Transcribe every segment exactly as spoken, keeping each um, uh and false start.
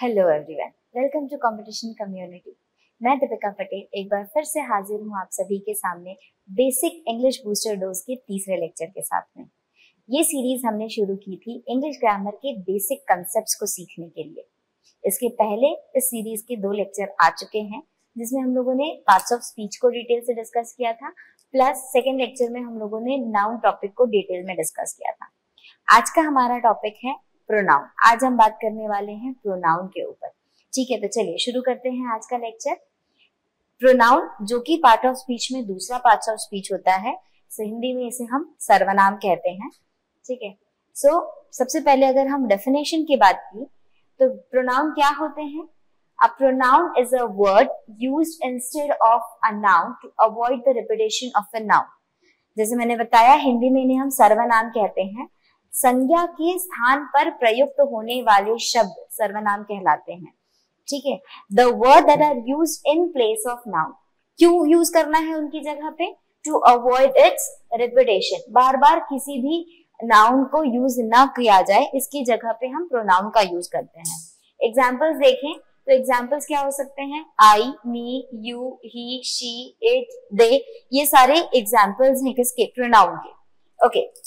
Hello everyone, welcome to competition community. मैं दीपिका पटेल एक बार फिर से हाजिर हूँ आप सभी के सामने बेसिक इंग्लिश बूस्टर डोज के तीसरे लेक्चर के साथ में। ये सीरीज हमने शुरू की थी इंग्लिश ग्रामर के बेसिक कंसेप्ट्स को सीखने के लिए। इसके पहले इस सीरीज के दो लेक्चर आ चुके हैं जिसमें हम लोगों ने पार्ट्स ऑफ स्पीच को डिटेल से डिस्कस किया था, प्लस सेकेंड लेक्चर में हम लोगों ने नाउन टॉपिक को डिटेल में डिस्कस किया था। आज का हमारा टॉपिक है प्रोनाउन। आज हम बात करने वाले हैं प्रोनाउन के ऊपर। ठीक है, तो चलिए शुरू करते हैं आज का लेक्चर। प्रोनाउन जो कि पार्ट ऑफ स्पीच में दूसरा पार्ट ऑफ स्पीच होता है, हिंदी में इसे हम सर्वनाम कहते हैं। ठीक है, सो so, सबसे पहले अगर हम डेफिनेशन की बात की तो प्रोनाउन क्या होते हैं? A pronoun is a word used instead of a noun to avoid the repetition of a noun. जैसे मैंने बताया, हिंदी में इन्हें हम सर्वनाम कहते हैं। संज्ञा के स्थान पर प्रयुक्त होने वाले शब्द सर्वनाम कहलाते हैं। ठीक है, the word that are used in place of noun. क्यों यूज करना है उनकी जगह पे? To avoid its repetition. बार बार किसी भी नाउन को यूज ना किया जाए, इसकी जगह पे हम प्रोनाउन का यूज करते हैं। एग्जाम्पल्स देखें तो एग्जाम्पल्स क्या हो सकते हैं? I, me, you, he, she, it, they, ये सारे एग्जाम्पल्स हैं किसके? प्रोनाउन के। Okay okay.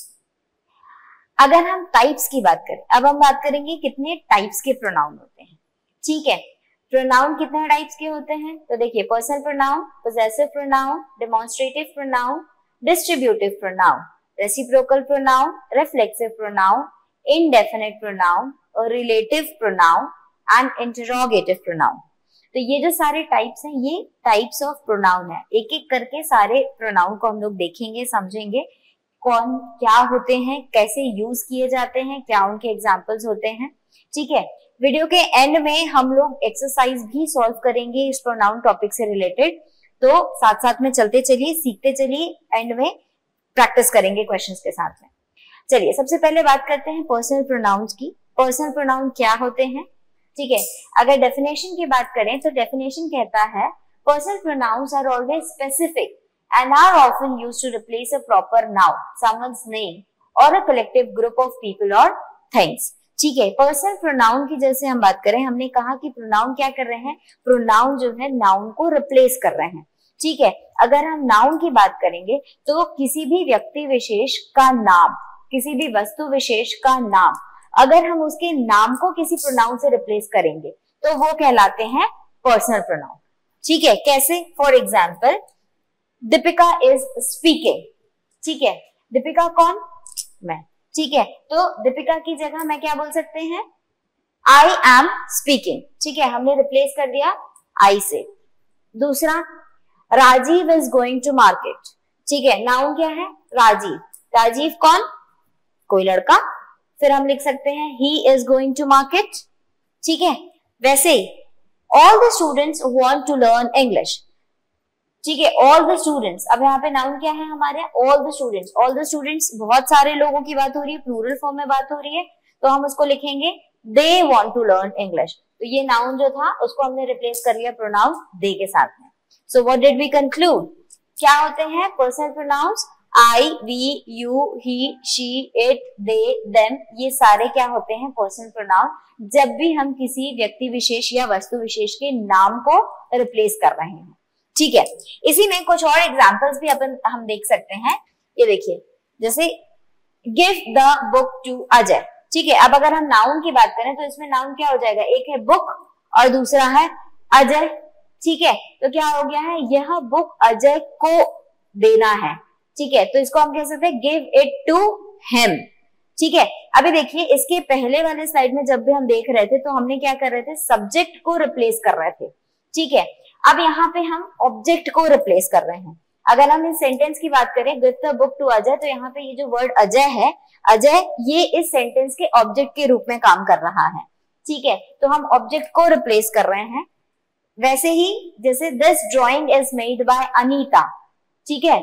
अगर हम टाइप्स की बात करें, अब हम बात करेंगे कितने टाइप्स के प्रोनाउन होते हैं। ठीक है, प्रोनाउन कितने टाइप्स के होते हैं? तो देखिए, personal pronoun, possessive pronoun, demonstrative pronoun, distributive pronoun, reciprocal pronoun, reflexive pronoun, indefinite pronoun और relative pronoun and interrogative pronoun. तो ये जो सारे टाइप्स हैं, ये टाइप्स ऑफ प्रोनाउन है। एक एक करके सारे प्रोनाउन को हम लोग देखेंगे, समझेंगे कौन क्या होते हैं, कैसे यूज किए जाते हैं, क्या उनके एग्जाम्पल्स होते हैं। ठीक है, वीडियो के एंड में हम लोग एक्सरसाइज भी सॉल्व करेंगे इस प्रोनाउन टॉपिक से रिलेटेड। तो साथ साथ में चलते चलिए, सीखते चलिए, एंड में प्रैक्टिस करेंगे क्वेश्चंस के साथ में। चलिए, सबसे पहले बात करते हैं पर्सनल प्रोनाउंस की। पर्सनल प्रोनाउन क्या होते हैं? ठीक है, अगर डेफिनेशन की बात करें तो डेफिनेशन कहता है personal pronouns are always specific and are often used to replace a proper noun, someone's name or a collective group of people or things. ठीक है, पर्सनल प्रोनाउन की जैसे हम बात करें, हमने कहा कि प्रोनाउन क्या कर रहे हैं? प्रोनाउन जो है नाउन को रिप्लेस कर रहे हैं। ठीक है, अगर हम नाउन की बात करेंगे तो किसी भी व्यक्ति विशेष का नाम, किसी भी वस्तु विशेष का नाम, अगर हम उसके नाम को किसी प्रोनाउन से रिप्लेस करेंगे तो वो कहलाते हैं पर्सनल प्रोनाउन। ठीक है, कैसे? For example, Deepika is speaking. ठीक है, दीपिका कौन? मैं। ठीक है, तो दीपिका की जगह मैं क्या बोल सकते हैं? I am speaking. ठीक है, हमने रिप्लेस कर दिया आई से। दूसरा, Rajeev is going to market. ठीक है, नाउन क्या है? राजीव। राजीव कौन? कोई लड़का। फिर हम लिख सकते हैं he is going to market. ठीक है, वैसे ही all the students want to learn English. ठीक है, ऑल द स्टूडेंट्स। अब यहाँ पे नाउन क्या है हमारे? All the students. All the students, बहुत सारे लोगों की बात हो रही है, प्लूरल फॉर्म में बात हो रही है, तो हम उसको लिखेंगे they want to learn English. तो ये नाउन जो था उसको हमने रिप्लेस कर लिया प्रोनाउन दे के साथ में। So what did we conclude? क्या होते हैं personal pronouns? I, we, you, he, she, it, they, them, ये सारे क्या होते हैं? Personal pronoun. जब भी हम किसी व्यक्ति विशेष या वस्तु विशेष के नाम को रिप्लेस कर रहे हैं। ठीक है, इसी में कुछ और एग्जांपल्स भी अपन हम देख सकते हैं। ये देखिए, जैसे give the book to Ajay. ठीक है, अब अगर हम नाउन की बात करें तो इसमें नाउन क्या हो जाएगा? एक है बुक और दूसरा है अजय। ठीक है, तो क्या हो गया है? यह बुक अजय को देना है। ठीक है, तो इसको हम कह सकते हैं गिव इट टू हिम। ठीक है, अभी देखिए, इसके पहले वाले स्लाइड में जब भी हम देख रहे थे तो हमने क्या कर रहे थे? सब्जेक्ट को रिप्लेस कर रहे थे। ठीक है, अब यहाँ पे हम ऑब्जेक्ट को रिप्लेस कर रहे हैं। अगर हम इस सेंटेंस की बात करें give the book to Ajay, तो यहाँ पे ये जो वर्ड अजय है, अजय, ये इस सेंटेंस के ऑब्जेक्ट के रूप में काम कर रहा है। ठीक है, तो हम ऑब्जेक्ट को रिप्लेस कर रहे हैं। वैसे ही जैसे this drawing is made by Anita. ठीक है,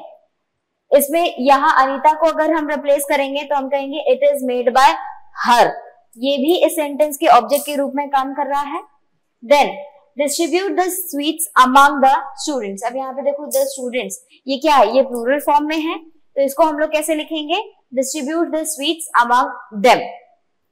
इसमें यहाँ अनीता को अगर हम रिप्लेस करेंगे तो हम कहेंगे it is made by her. ये भी इस सेंटेंस के ऑब्जेक्ट के रूप में काम कर रहा है। Then distribute the sweets among the students. अब यहाँ पे देखो द स्टूडेंट्स, ये क्या है? ये प्लूरल फॉर्म में है, तो इसको हम लोग कैसे लिखेंगे? Distribute the sweets among them.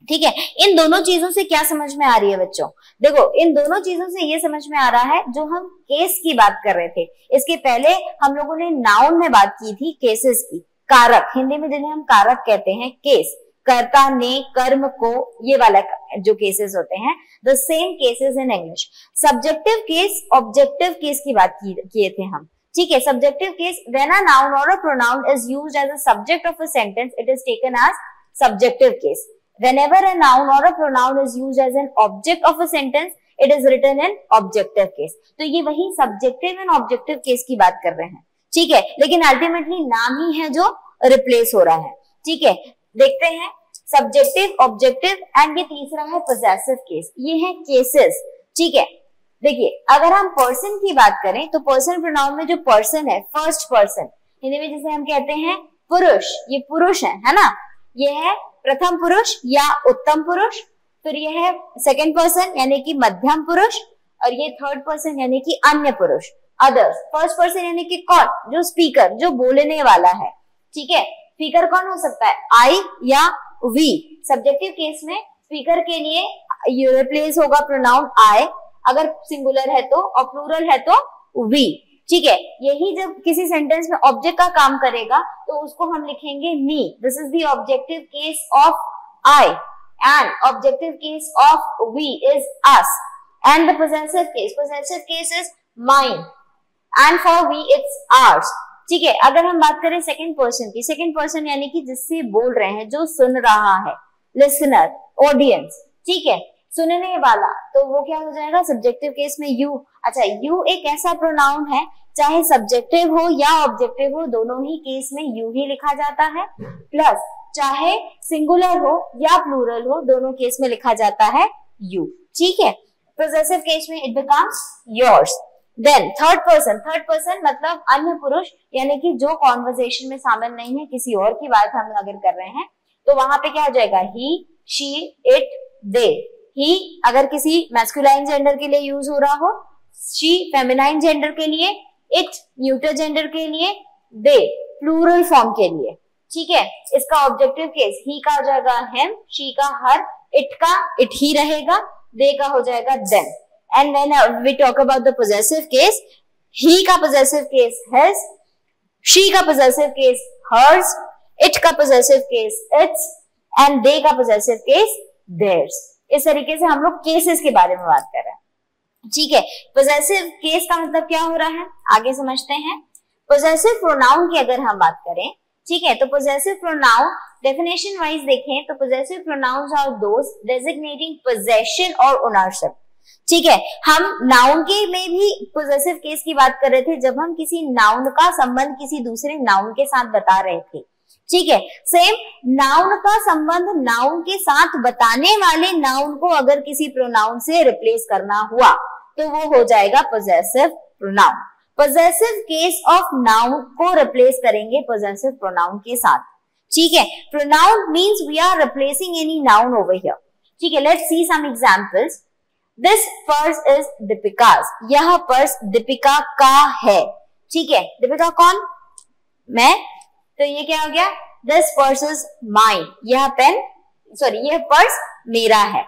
ठीक है, इन दोनों चीजों से क्या समझ में आ रही है बच्चों? देखो, इन दोनों चीजों से ये समझ में आ रहा है, जो हम केस की बात कर रहे थे, इसके पहले हम लोगों ने नाउन में बात की थी केसेस की, कारक, हिंदी में जिन्हें हम कारक कहते हैं, केस, कर्ता ने, कर्म को, ये वाला जो केसेस होते हैं, the same cases in English. Subjective case, objective case की बात किए थे हम, ठीक है। Subjective case, when a noun और a pronoun is used as a subject of a sentence, it is taken as subjective case. Whenever a noun or a pronoun is used as an object of a sentence, it is written in objective case. तो ये वही subjective and objective case की बात कर रहे हैं, ठीक है। लेकिन अल्टीमेटली नाम ही है जो रिप्लेस हो रहा है, ठीक है। देखते हैं subjective, objective and ये तीसरा है possessive case। ये है cases, ठीक है। देखिए, अगर हम person की बात करें तो person pronoun में जो person है, first person, हिंदी में जिसे हम कहते हैं पुरुष, ये पुरुष है, है ना, ये है प्रथम पुरुष या उत्तम पुरुष। फिर ये है सेकंड पर्सन यानी कि मध्यम पुरुष, और ये थर्ड पर्सन यानी कि अन्य पुरुष, अदर्स। फर्स्ट पर्सन यानी कि कौन? जो स्पीकर, जो बोलने वाला है, ठीक है। स्पीकर कौन हो सकता है? आई या वी। सब्जेक्टिव केस में स्पीकर के लिए रिप्लेस होगा प्रोनाउन आई, अगर सिंगुलर है तो, और प्लूरल है तो वी, ठीक है। यही जब किसी सेंटेंस में ऑब्जेक्ट का काम करेगा तो उसको हम लिखेंगे me. This is the objective case of I, and objective case of we is us, and the possessive case, possessive case is mine, and for we it's ours, ठीक है। अगर हम बात करें सेकंड पर्सन की, सेकंड पर्सन यानी कि जिससे बोल रहे हैं, जो सुन रहा है, लिसनर, ऑडियंस, ठीक है, सुनने वाला, तो वो क्या हो जाएगा सब्जेक्टिव केस में? यू। अच्छा, यू एक ऐसा प्रोनाउन है, चाहे सब्जेक्टिव हो या ऑब्जेक्टिव हो, दोनों ही केस में यू ही लिखा जाता है, प्लस चाहे सिंगुलर हो या प्लूरल हो, दोनों केस में लिखा जाता है यू, ठीक है। पोजेसिव केस में it becomes yours. Then third person, third person मतलब अन्य पुरुष, यानी कि जो कॉन्वर्सेशन में शामिल नहीं है, किसी और की बात हम अगर कर रहे हैं तो वहां पे क्या हो जाएगा? ही, शी, इट, दे। ही अगर किसी मैस्कुलाइन जेंडर के लिए यूज हो रहा हो, शी फेमिनाइन जेंडर के लिए, इट न्यूटर जेंडर के लिए, दे प्लूरल फॉर्म के लिए, ठीक है। इसका ऑब्जेक्टिव केस ही का हो जाएगा हिम, शी का हर, इट का इट ही रहेगा, दे का हो जाएगा them. And when we talk about the possessive case, he का पोजेसिव केस हिज, शी का पोजेसिव केस हर्स, इट का possessive case its, and they का पोजेसिव केस देयर्स। इस तरीके से हम लोग केसेस के बारे में बात कर रहे हैं, ठीक है। पोजेसिव केस का मतलब क्या हो रहा है, आगे समझते हैं। पोजेसिव प्रोनाउन की अगर हम बात करें, ठीक है, तो पोजेसिव प्रोनाउन डेफिनेशन वाइज देखें तो possessive pronouns are those designating possession और ओनरशिप, ठीक है। हम नाउन के में भी पोजेसिव केस की बात कर रहे थे जब हम किसी नाउन का संबंध किसी दूसरे नाउन के साथ बता रहे थे, ठीक है। सेम नाउन का संबंध नाउन के साथ बताने वाले नाउन को अगर किसी प्रोनाउन से रिप्लेस करना हुआ तो वो हो जाएगा possessive pronoun. Possessive case of noun को रिप्लेस करेंगे पोजेसिव प्रोनाउन के साथ, ठीक है। Pronoun means we are replacing any noun over here, ठीक है। Let's see some examples. This purse is Deepika's, यह पर्स दीपिका का है, ठीक है। दीपिका कौन? मैं, तो ये क्या हो गया? दिस पर्स इज माइन, यह पेन सॉरी यह पर्स मेरा है।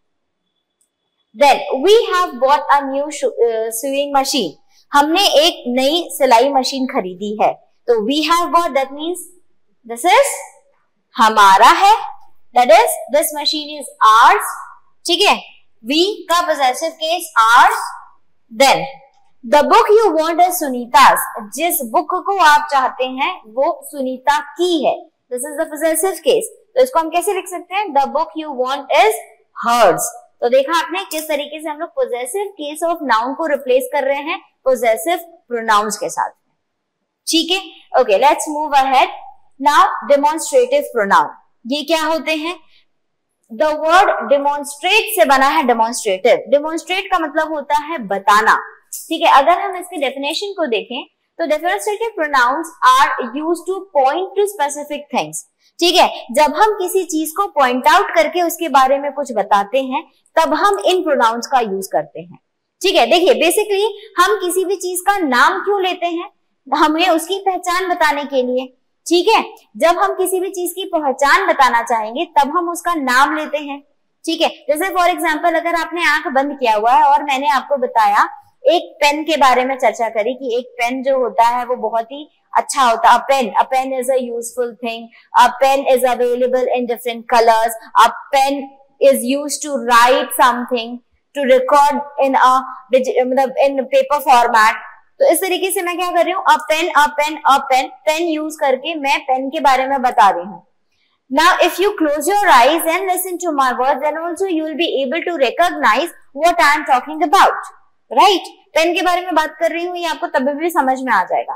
Then we have bought a new sewing machine, हमने एक नई सिलाई मशीन खरीदी है, तो we have bought that means this is हमारा है, that is this machine is ours, ठीक है। वी का possessive case ours. Then the book you want is Sunita's, जिस बुक को आप चाहते हैं वो सुनीता की है, this is the possessive case. तो इसको हम कैसे लिख सकते हैं? The book you want is hers. तो देखा आपने किस तरीके से हम लोग पोजेसिव केस ऑफ नाउन को रिप्लेस कर रहे हैं पोजेसिव प्रोनाउंस के साथ, ठीक है। Okay, let's move ahead. Now demonstrative pronoun, ये क्या होते हैं? द वर्ड डेमोन्स्ट्रेट से बना है डेमोन्स्ट्रेटिव। डेमोन्स्ट्रेट का मतलब होता है बताना, ठीक है। अगर हम इसके डेफिनेशन को देखें तो demonstrative pronouns are used to point to specific things, ठीक है। जब हम किसी चीज को पॉइंट आउट करके उसके बारे में कुछ बताते हैं तब हम इन प्रोनाउंस का यूज करते हैं, ठीक है। देखिए, बेसिकली हम किसी भी चीज का नाम क्यों लेते हैं? हमें उसकी पहचान बताने के लिए, ठीक है, जब हम किसी भी चीज की पहचान बताना चाहेंगे तब हम उसका नाम लेते हैं। ठीक है, जैसे फॉर एग्जाम्पल अगर आपने आंख बंद किया हुआ है और मैंने आपको बताया एक पेन के बारे में चर्चा करी कि एक पेन जो होता है वो बहुत ही अच्छा होता है। A pen a pen is a useful thing, a pen is available in different colours, a pen is used to write something, to record in a मतलब इन पेपर फॉर्मेट। तो इस तरीके से मैं क्या कर रही हूँ, a pen a pen a pen, pen use करके मैं पेन के बारे में बता रही हूँ। Now, if you close your eyes and listen to my words, then also you will be able to recognize what I am talking about, right? Pen के बारे में बात कर रही हूँ, ये आपको तभी भी समझ में आ जाएगा।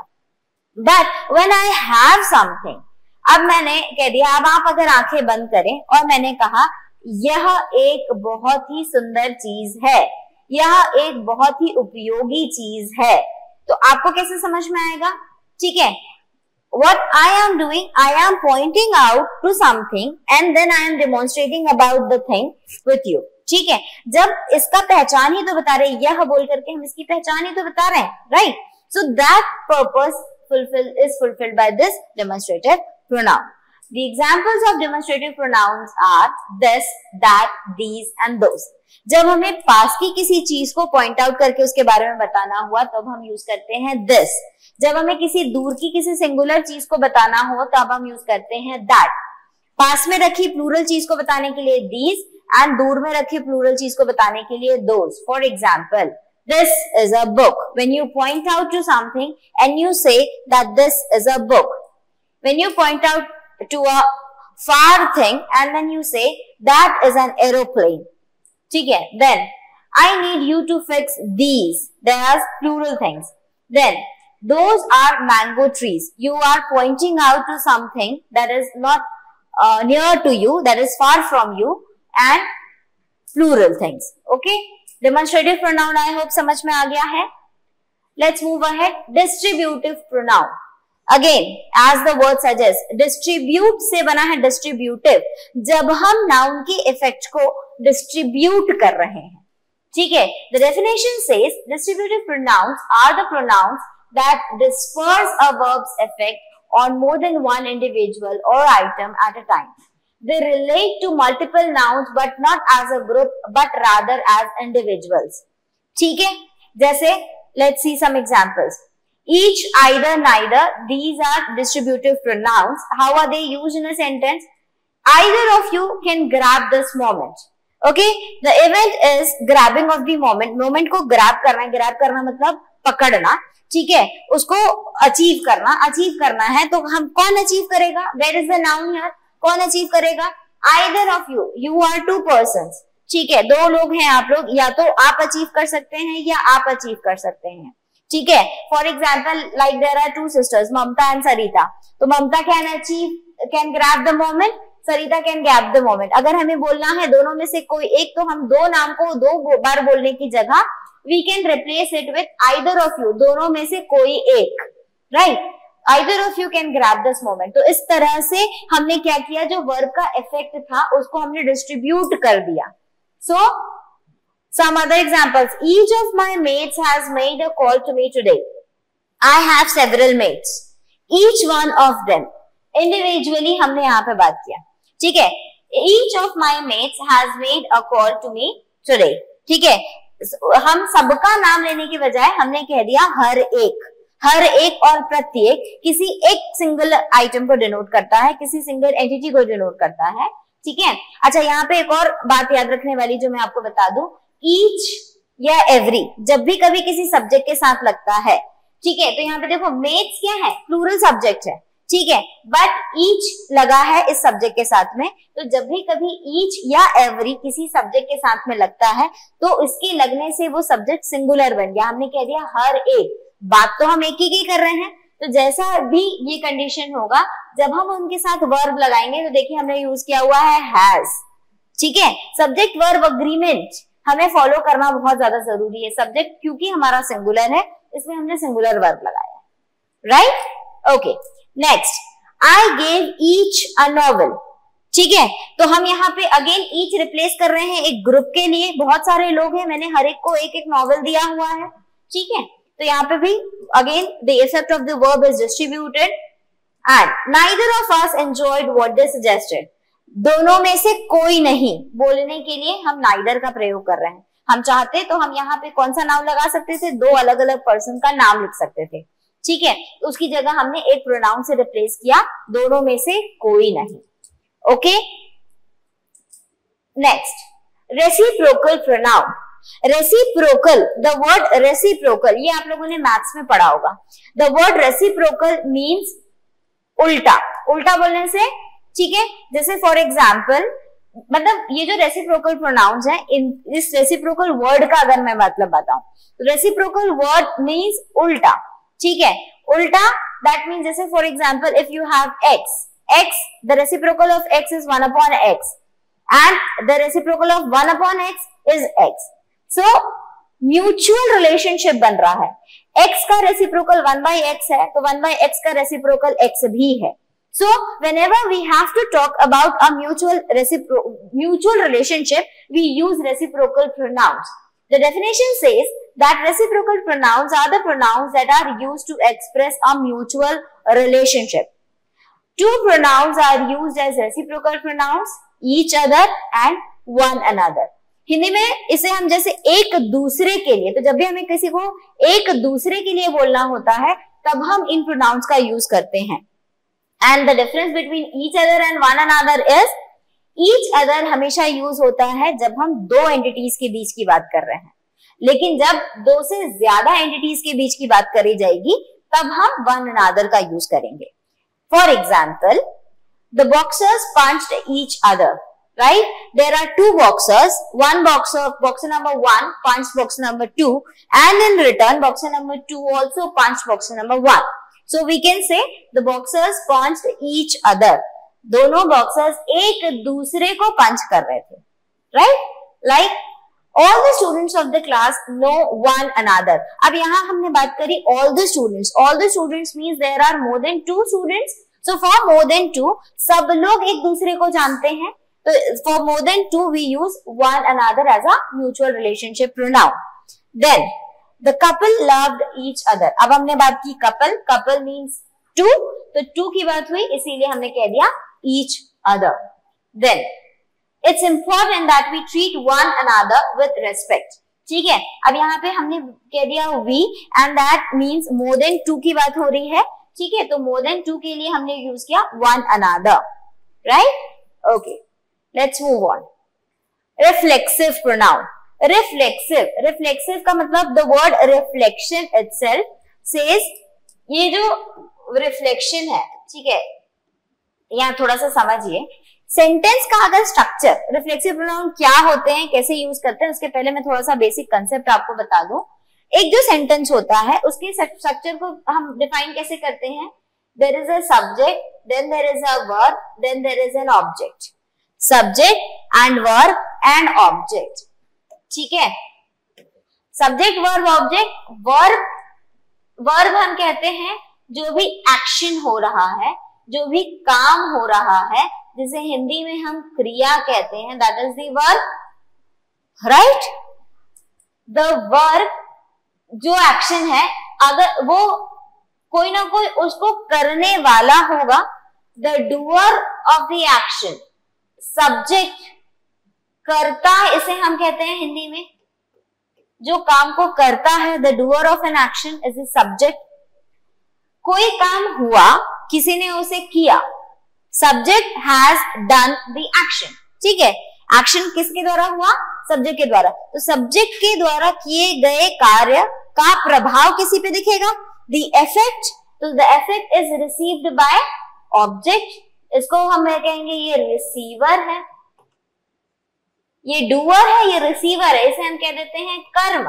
But when I have something, अब मैंने कह दिया, अब आप अगर आंखें बंद करें और मैंने कहा यह एक बहुत ही सुंदर चीज है, यह एक बहुत ही उपयोगी चीज है, तो आपको कैसे समझ में आएगा? ठीक है, what I am doing, I am pointing out to something and then I am demonstrating about the thing with you. ठीक है, जब इसका पहचान ही तो बता रहे, यह बोल करके हम इसकी पहचान ही तो बता रहे हैं, right? So that purpose fulfill is fulfilled by this demonstrative pronoun. The examples of demonstrative pronouns are this, that, these and those. जब हमें पास की किसी चीज को पॉइंट आउट करके उसके बारे में बताना हुआ तब हम यूज करते हैं this. जब हमें किसी दूर की किसी सिंगुलर चीज को बताना हो तब हम यूज करते हैं that. पास में रखी प्लूरल चीज को बताने के लिए these एंड दूर में रखी प्लूरल चीज को बताने के लिए those. For example, this is a book. When you point out to something and you say that this is a book. When you point out to a far thing and then you say that is an aeroplane. ठीक है, then I need you to fix these. There are plural things. Then those are mango trees. You are pointing out to something that is not uh, near to you, that is far from you, and plural things. Okay, demonstrative pronoun I hope समझ में आ गया है. Let's move ahead. Distributive pronoun. Again, as the word suggests, distribute से बना है distributive. जब हम noun के effect को distribute कर रहे हैं, ठीक है. The definition says distributive pronouns are the pronouns that disperse a verb's effect on more than one individual or item at a time. They relate to multiple nouns but not as a group but rather as individuals. ठीक है, जैसे let's see some examples. Each, either, neither, these are distributive pronouns. How are they used in a sentence? Either of you can grab this moment. Okay, the event is grabbing of the moment. Moment को grab करना है, grab करना मतलब पकड़ना, ठीक है, उसको achieve करना, अचीव करना है तो हम कौन अचीव करेगा? Where is the noun here? कौन अचीव करेगा? Either of you. You are two persons. ठीक है, दो लोग हैं आप लोग, या तो आप अचीव कर सकते हैं या आप अचीव कर सकते हैं. ठीक है, for example like there are two sisters Mamta and Sarita. तो Mamta can achieve, can grab the moment, Sarita can grab the moment. अगर हमें बोलना है दोनों में से कोई एक, तो हम दो नाम को दो बार बोलने की जगह we can replace it with either of you, दोनों में से कोई एक, right. Either of you can grab this moment. तो इस तरह से हमने क्या किया, जो वर्ब का इफेक्ट था उसको हमने डिस्ट्रीब्यूट कर दिया. सो some other examples. Each of my mates has made a call to me today. I have several mates. Each one of them. Individually हमने यहाँ पे बात किया, ठीक है. Each of my mates has made a call to me today. ठीक है, हम सबका नाम लेने की बजाय हमने कह दिया हर एक. हर एक और प्रत्येक किसी एक सिंगल आइटम को डिनोट करता है, किसी सिंगल एंटिटी को डिनोट करता है, ठीक है. अच्छा, यहाँ पे एक और बात याद रखने वाली जो मैं आपको बता दूं, ईच या एवरी जब भी कभी किसी सब्जेक्ट के साथ लगता है, ठीक है, तो यहाँ पे देखो मेट्स क्या है, प्लूरल सब्जेक्ट है, ठीक है, बट ईच लगा है इस सब्जेक्ट के साथ में. तो जब भी कभी ईच या एवरी किसी सब्जेक्ट के साथ में लगता है तो इसके लगने से वो सब्जेक्ट सिंगुलर बन गया. हमने कह दिया हर एक. बात तो हम एक ही की कर रहे हैं, तो जैसा भी ये कंडीशन होगा जब हम उनके साथ वर्ब लगाएंगे, तो देखिए हमने यूज किया हुआ है हैज, ठीक है. सब्जेक्ट वर्ब अग्रीमेंट हमें फॉलो करना बहुत ज्यादा जरूरी है. सब्जेक्ट क्योंकि हमारा सिंगुलर है इसलिए हमने सिंगुलर वर्ब लगाया, right. Okay, next, I gave each a novel. ठीक है, तो हम यहाँ पे अगेन ईच रिप्लेस कर रहे हैं एक ग्रुप के लिए. बहुत सारे लोग हैं, मैंने हर एक को एक एक नॉवेल दिया हुआ है, ठीक है. तो यहाँ पे भी again the effect of the verb is distributed. And neither of us enjoyed what they suggested, दोनों में से कोई नहीं बोलने के लिए हम नाइदर का प्रयोग कर रहे हैं। हम चाहते तो हम यहाँ पे कौन सा नाम लगा सकते थे, दो अलग अलग पर्सन का नाम लिख सकते थे, ठीक है। तो उसकी जगह हमने एक प्रोनाउन से रिप्लेस किया, दोनों में से कोई नहीं। Okay, next reciprocal pronoun. Reciprocal, the word reciprocal, ये आप लोगों ने मैथ्स में पढ़ा होगा। द वर्ड रेसिप्रोकल मीन्स उल्टा, उल्टा बोलने से, ठीक है। जैसे फॉर एग्जाम्पल, मतलब ये जो रेसिप्रोकल प्रोनाउंस है, इन इस रेसिप्रोकल वर्ड का अगर मैं मतलब बताऊं, तो रेसिप्रोकल वर्ड मीन्स उल्टा, ठीक है। उल्टा दैट मीन्स जैसे for example if you have x, x the reciprocal of x is one upon x and the reciprocal of one upon x is x. So mutual relationship बन रहा है। X का reciprocal one by x है, तो one by x का reciprocal x भी है। So whenever we have to talk about a mutual recipro mutual relationship, we use reciprocal pronouns. The definition says that reciprocal pronouns are the pronouns that are used to express a mutual relationship. Two pronouns are used as reciprocal pronouns, each other and one another. Hindi में इसे हम जैसे एक दूसरे के लिए, तो जब भी हमें किसी को एक दूसरे के लिए बोलना होता है तब हम इन प्रोनाउंस का यूज करते हैं। And the difference between each other and one another is, each other हमेशा यूज होता है जब हम दो एंटिटीज के बीच की बात कर रहे हैं, लेकिन जब दो से ज्यादा एंटिटीज के बीच की बात करी जाएगी तब हम one another का यूज करेंगे। For example, the boxers punched each other, right? There are two boxers, one boxer, boxer number one punched boxer number two, and in return boxer number two also punched boxer number one. So we can say the boxers punched each other. दोनों boxers एक दूसरे को punch कर रहे थे, right? Like all the students of the class know one another. अब यहाँ हमने बात करी all the students. All the students means there are more than two students. So for more than two, सब लोग एक दूसरे को जानते हैं. तो for more than two we use one another as a mutual relationship pronoun. Then the couple loved each other. अब हमने बात की couple, couple means two, तो two की बात हुई इसीलिए हमने कह दिया each other. Then it's important that we treat one another with respect. ठीक है, अब यहाँ पे हमने कह दिया we and that means more than two की बात हो रही है, ठीक है। तो more than two के लिए हमने यूज किया one another, right? Okay, let's move on. Reflexive pronoun. Reflexive, reflexive का मतलब the word reflection itself says, ये जो रिफ्लेक्शन है, ठीक है, यहाँ थोड़ा सा समझिए। सेंटेंस का अगर स्ट्रक्चर, रिफ्लेक्सिव प्रोनाउन क्या होते हैं, कैसे यूज करते हैं, उसके पहले मैं थोड़ा सा बेसिक कंसेप्ट आपको बता दूं। एक जो सेंटेंस होता है उसके स्ट्रक्चर को हम डिफाइन कैसे करते हैं, there is a subject, then there is a verb, then there is an object. Subject and verb and object, ठीक है। Subject verb object, verb, verb हम कहते हैं जो भी एक्शन हो रहा है, जो भी काम हो रहा है, जिसे हिंदी में हम क्रिया कहते हैं, that is the verb, right. The verb जो एक्शन है, अगर वो कोई ना कोई उसको करने वाला होगा, the doer of the action, subject करता है, इसे हम कहते हैं हिंदी में जो काम को करता है, the doer of an action is the subject. कोई काम हुआ, किसी ने उसे किया, subject has done the action, ठीक है। एक्शन किसके द्वारा हुआ, सब्जेक्ट के द्वारा, तो सब्जेक्ट के द्वारा किए गए कार्य का प्रभाव किसी पे दिखेगा, द इफेक्ट, तो the effect is received by object, इसको हम कहेंगे ये रिसीवर है, ये डूअर है, ये रिसीवर है, इसे हम कह देते हैं कर्म।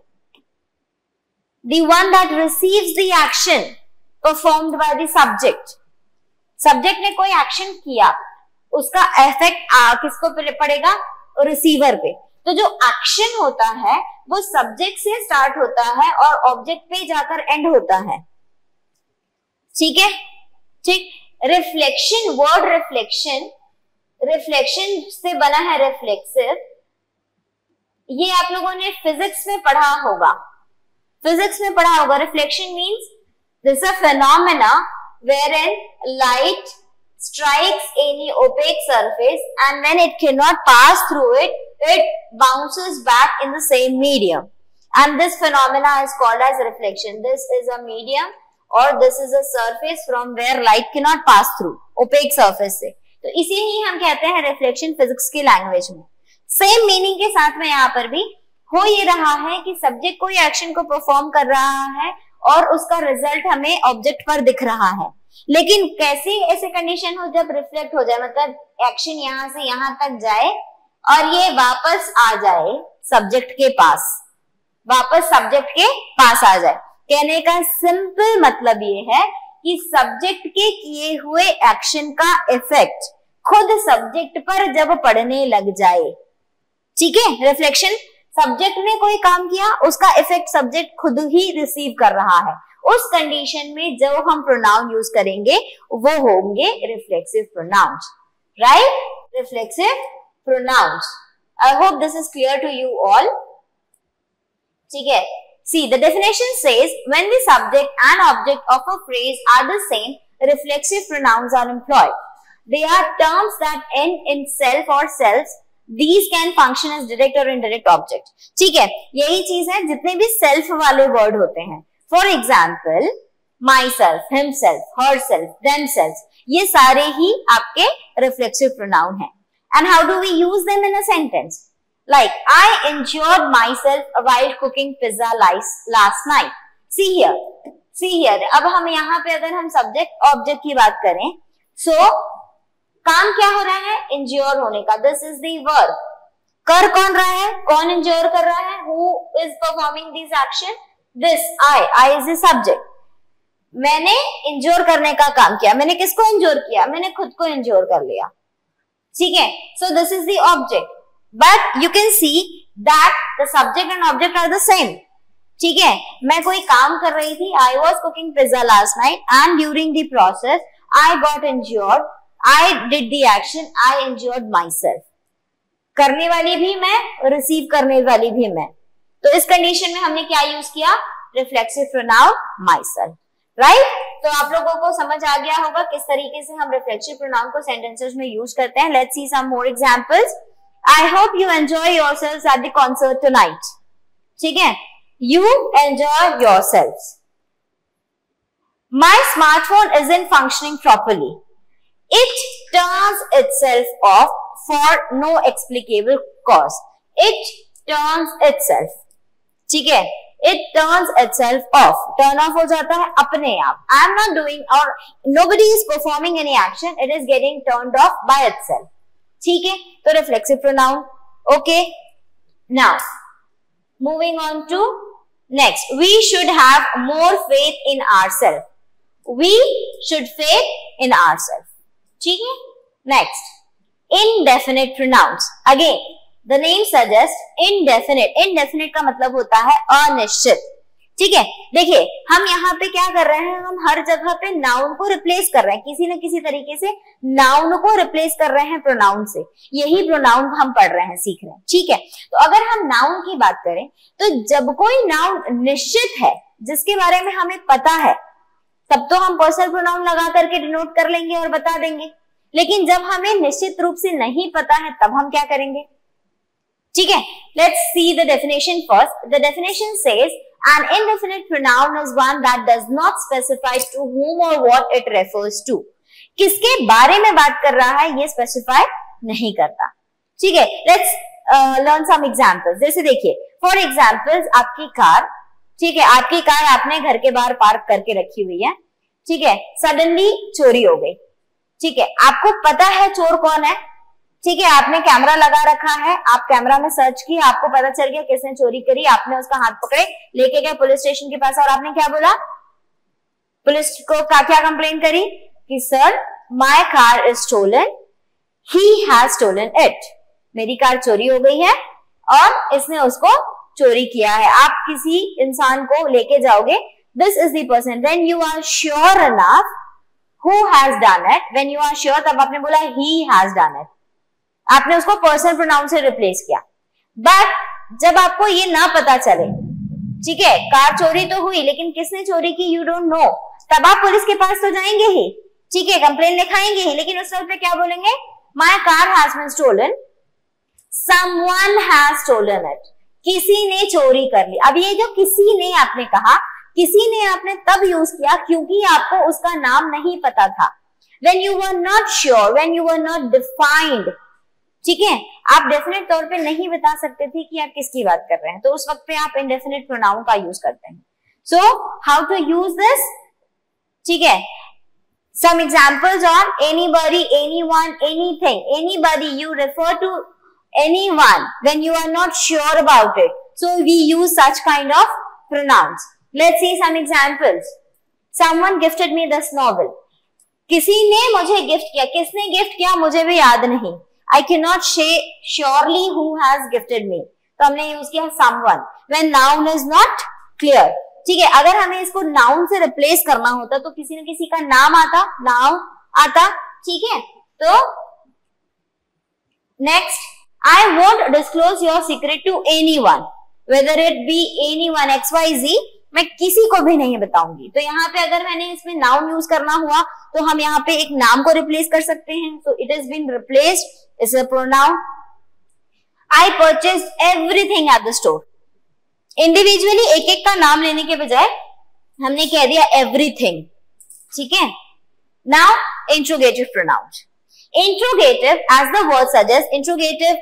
The one that receives the action performed by the subject. Subject ने कोई एक्शन किया, उसका इफेक्ट किसको पड़ेगा, रिसीवर पे। तो जो एक्शन होता है वो सब्जेक्ट से स्टार्ट होता है और ऑब्जेक्ट पे जाकर एंड होता है, ठीक है, ठीक। रिफ्लेक्शन, वर्ड रिफ्लेक्शन, रिफ्लेक्शन से बना है रिफ्लेक्सिव, ये आप लोगों ने फिजिक्स में पढ़ा होगा, फिजिक्स में पढ़ा होगा। Reflection means this a phenomena wherein light strikes any opaque surface and when it cannot pass through it, it bounces back in the same medium. And this phenomena is called as reflection. This is a medium or this is a surface from where light cannot pass through, opaque surface से. तो इसी ही हम कहते हैं reflection physics की language में. Same meaning के साथ में यहाँ पर भी हो ये रहा है कि सब्जेक्ट कोई एक्शन को परफॉर्म कर रहा है और उसका रिजल्ट हमें ऑब्जेक्ट पर दिख रहा है, लेकिन कैसी ऐसे कंडीशन हो जब रिफ्लेक्ट हो जाए, मतलब एक्शन यहाँ से यहाँ तक जाए और ये वापस आ जाए सब्जेक्ट के पास, वापस सब्जेक्ट के पास आ जाए. कहने का सिंपल मतलब ये है कि सब्जेक्ट के किए हुए एक्शन का इफेक्ट खुद सब्जेक्ट पर जब पड़ने लग जाए. ठीक है, रिफ्लेक्शन सब्जेक्ट ने कोई काम किया, उसका इफेक्ट सब्जेक्ट खुद ही रिसीव कर रहा है. उस कंडीशन में जो हम प्रोनाउन यूज करेंगे वो होंगे reflexive pronouns. Right, reflexive pronouns. I hope this is clear to you all. ठीक है, see the definition says when the subject and object of a phrase are the same, reflexive pronouns are employed. They are terms that end in self or selves. These can function as direct or indirect object. ठीक है, यही चीज है जितने भी self वाले word होते हैं. For example, myself, himself, herself, themselves, ये सारे ही आपके reflexive pronoun हैं. And how do we use them in a sentence? Like, I enjoyed myself while cooking pizza last night. See here, see here. अब हम यहाँ पे अगर हम सब्जेक्ट ऑब्जेक्ट की बात करें, so काम क्या हो रहा है? इंज्योर होने का. This is the verb. कर कौन रहा है? कौन इंज्योर कर रहा है? Who is performing this action? This I. I is the subject. मैंने इंज्योर करने का काम किया. मैंने किसको इंज्योर किया? मैंने खुद को इंज्योर कर लिया. ठीक है, so this is the object. But you can see that the subject and object are the same. ठीक है, मैं कोई काम कर रही थी. I was cooking pizza last night and during the process I got injured. I did the action. I injured myself. करने वाली भी मैं, रिसीव करने वाली भी मैं. तो इस कंडीशन में हमने क्या यूज किया? Reflexive pronoun myself. राइट, तो आप लोगों को समझ आ गया होगा किस तरीके से हम रिफ्लेक्सिव प्रोनाउन को सेंटेंसेस में यूज करते हैं. Let's see some more examples. I hope you enjoy yourselves at the concert tonight. ठीक है, you enjoy yourselves. My smartphone isn't functioning properly. It turns itself off for no explicable cause. It turns itself. ठीक है, it turns itself off. Turn off हो जाता है अपने आप. I am not doing or nobody is performing any action. It is getting turned off by itself. ठीक है, तो reflexive pronoun. Okay, now moving on to next. We should have more faith in ourself. We should faith in ourself. ठीक है, next indefinite pronouns. Again the name suggest indefinite. Indefinite का मतलब होता है अनिश्चित. ठीक है, देखिए हम यहाँ पे क्या कर रहे हैं? हम हर जगह पे नाउन को रिप्लेस कर रहे हैं. किसी न किसी तरीके से नाउन को रिप्लेस कर रहे हैं प्रोनाउन से. यही प्रोनाउन हम पढ़ रहे हैं, सीख रहे हैं. ठीक है, तो अगर हम नाउन की बात करें तो जब कोई नाउन निश्चित है, जिसके बारे में हमें पता है, तब तो हम पर्सनल प्रोनाउन लगा करके डिनोट कर लेंगे और बता देंगे. लेकिन जब हमें निश्चित रूप से नहीं पता है, तब हम क्या करेंगे? ठीक है, let's see the definition first. The definition says an indefinite pronoun is one that does not specify to whom or what it refers to. किसके बारे में बात कर रहा है ये स्पेसिफाई नहीं करता. ठीक है, लेट्स लर्न सम एग्जांपल्स. जैसे देखिए, फॉर एग्जांपल्स आपकी कार. ठीक है, आपकी कार आपने घर के बाहर पार्क करके रखी हुई है. ठीक है, सडनली चोरी हो गई. ठीक है, आपको पता है चोर कौन है. ठीक है, आपने कैमरा लगा रखा है, आप कैमरा में सर्च किया, आपको पता चल गया किसने चोरी करी. आपने उसका हाथ पकड़े, लेके गए पुलिस स्टेशन के पास और आपने क्या बोला? पुलिस को क्या क्या कंप्लेन करी कि sir my car is stolen, he has stolen it. मेरी कार चोरी हो गई है और इसने उसको चोरी किया है. आप किसी इंसान को लेके जाओगे, this is the person. When you are sure enough who has done it, when you are sure, तब आपने बोला ही हैज डन इट. आपने उसको पर्सनल प्रोनाउन से रिप्लेस किया. बट जब आपको ये ना पता चले, ठीक है, कार चोरी तो हुई लेकिन किसने चोरी की यू डोंट नो, तब आप पुलिस के पास तो जाएंगे ही, ठीक है, कंप्लेन लिखाएंगे ही, लेकिन उस वक्त पे क्या बोलेंगे, my car has been stolen, someone has stolen it, किसी ने चोरी कर ली। अब ये जो किसी ने आपने कहा, किसी ने आपने तब यूज किया क्योंकि आपको उसका नाम नहीं पता था, when you were not sure, when you were not defined, ठीक है, आप डेफिनेट तौर पे नहीं बता सकते थे कि आप किसकी बात कर रहे हैं, तो उस वक्त पे आप इंडेफिनिट प्रोनाउन का यूज करते हैं। So how to use this, ठीक है, some examples are anybody, anyone, anything, anybody, you refer to anyone when you are not sure about it, so we use such kind of pronouns. Let's see some examples. Someone gifted me this novel, किसी ने मुझे gift किया, किसने gift किया मुझे भी याद नहीं, I cannot say surely who has gifted me, तो हमने यूज किया someone when noun is not clear, ठीक है। अगर हमें इसको नाउन से रिप्लेस करना होता तो किसी न किसी का नाम आता, नाउन आता, ठीक है। तो next, I won't disclose your secret to anyone, whether it be anyone X Y Z, मैं किसी को भी नहीं बताऊंगी। तो यहाँ पे अगर मैंने इसमें नाउन यूज करना हुआ तो हम यहाँ पे एक नाम को रिप्लेस कर सकते हैं, तो it is been replaced, it's a pronoun. I purchased everything at the store, individually एक एक का नाम लेने के बजाय हमने कह दिया एवरीथिंग, ठीक है। Now interrogative pronouns, interrogative as the word suggest, interrogative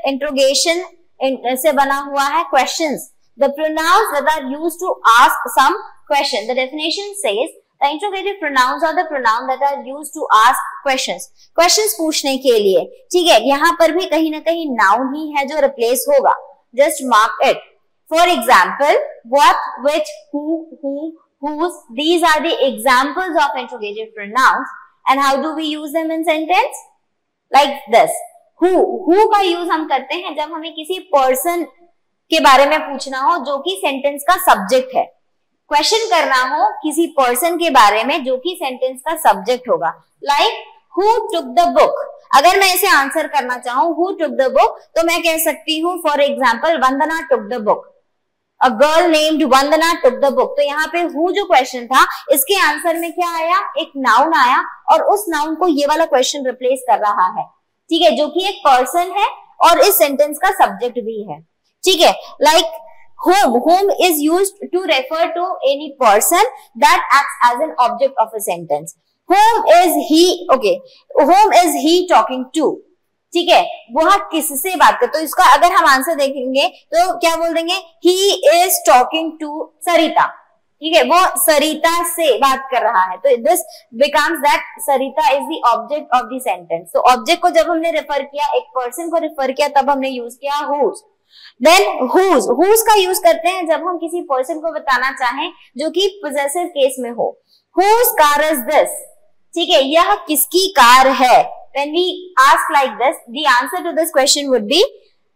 interrogation से बना हुआ है, questions, the pronouns that are used to ask some question, the definition says the interrogative pronouns are the pronoun that are used to ask questions, questions पूछने के लिए, ठीक है। यहाँ पर भी कहीं ना कहीं नाउन ही है जो रिप्लेस होगा, just mark it. For example, what, which, who, who, whose, these are the examples of interrogative pronouns. And how do we use them in sentence? Like this. Who, who का use हम करते हैं जब हमें किसी person के बारे में पूछना हो जो कि sentence का subject है, question करना हो किसी person के बारे में जो कि sentence का subject होगा। Like who took the book, अगर मैं इसे आंसर करना चाहूं who took the book, तो मैं कह सकती हूँ for example Vandana took the book, A girl named Vandana took the book। तो यहाँ पे who जो क्वेश्चन था इसके आंसर में क्या आया, एक नाउन आया और उस नाउन को ये वाला क्वेश्चन रिप्लेस कर रहा है, ठीक है, जो कि एक पर्सन है और इस सेंटेंस का सब्जेक्ट भी है, ठीक है। Like whom, whom is used to refer to any person that acts as an object of a sentence. Whom is he, okay, whom is he talking to, ठीक है, वह किससे बात कर, तो इसका अगर हम आंसर देखेंगे तो क्या बोल देंगे, he is talking to सरिता, ठीक है, वो सरिता से बात कर रहा है, तो दिस becomes that सरिता is the object of the sentence। तो ऑब्जेक्ट को जब हमने रेफर किया, एक पर्सन को रेफर किया, तब हमने यूज किया whose। देन whose, whose का यूज करते हैं जब हम किसी पर्सन को बताना चाहें जो कि पोजेसिव केस में हो, whose car is this, ठीक है, यह किसकी कार है। When we ask like this, the answer to this question would be,